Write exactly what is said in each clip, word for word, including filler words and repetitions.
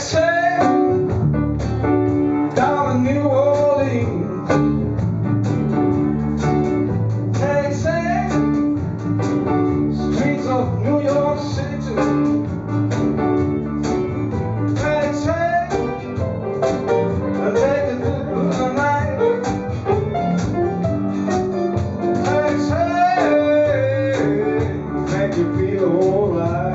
Taxi down in New Orleans. Taxi streets of New York City too. Taxi and take it through the night. Taxi make you feel alright.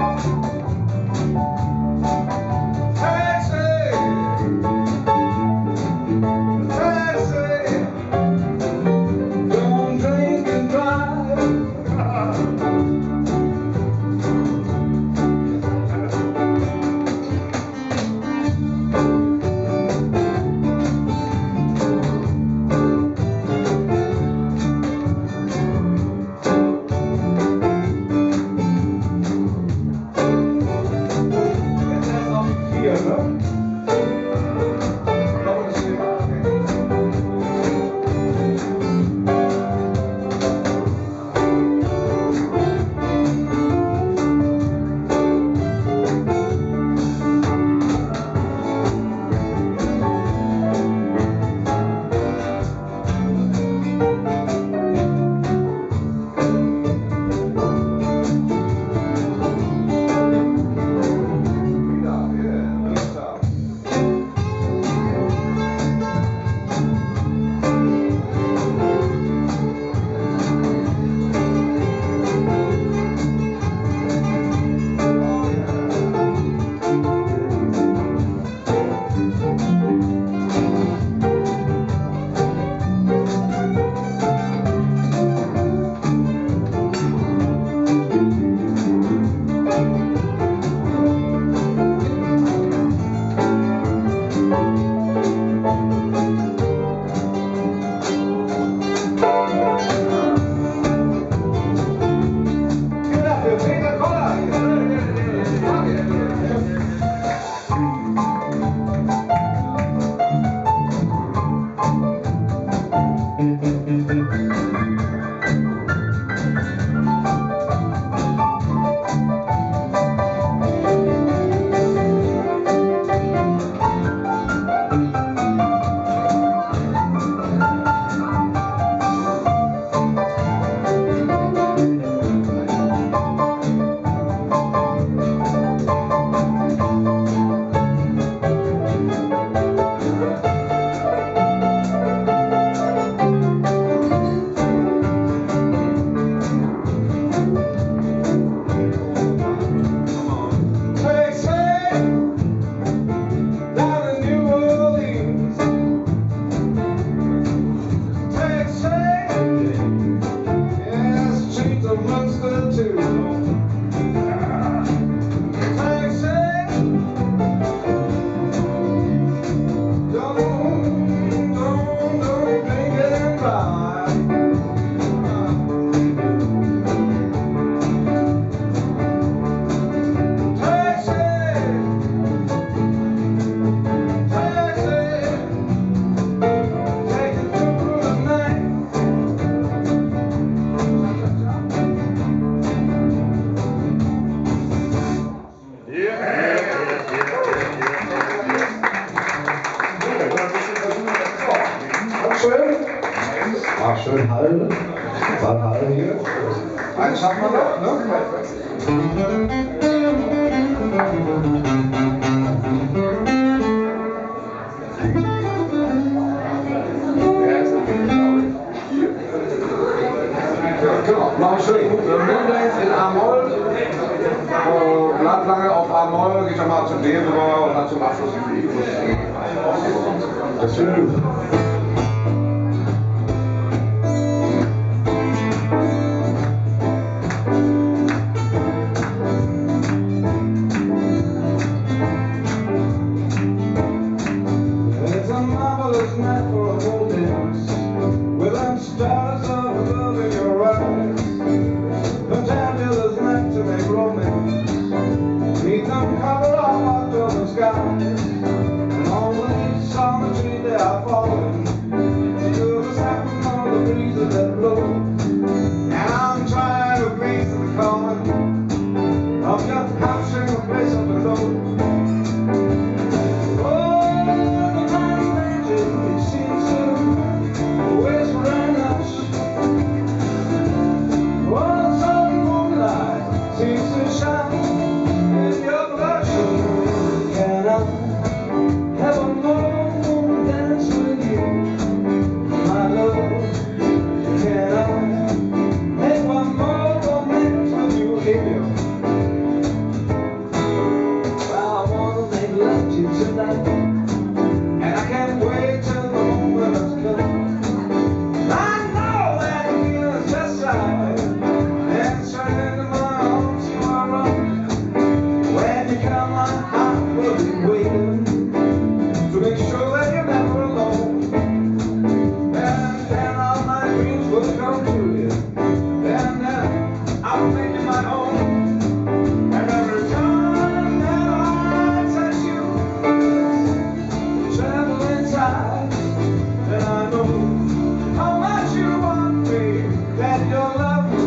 War schön Halle, war Halle hier. Eins schaffen wir noch, ne? Genau, machen schön. Moonlight in A-Moll. Bleibt lange auf A-Moll, geht dann mal zum D rüber und dann zum Abschluss in die E. Das ist schön. Stars of love in your eyes. Pretend you're the night to make romance. Need them cover up October skies. And all the leaves on the tree they are falling. had your love.